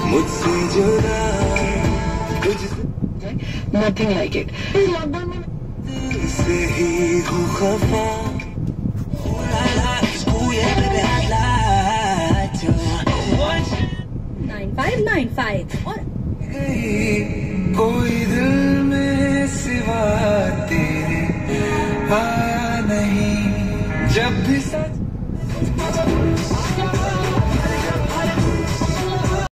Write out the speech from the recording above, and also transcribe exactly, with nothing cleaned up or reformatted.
मुझसे जुदा nothing like it. से ही हूँ खफा नाइन फाइव नाइन फाइव और कोई दिल में सिवा तेरे आया नहीं जब भी सच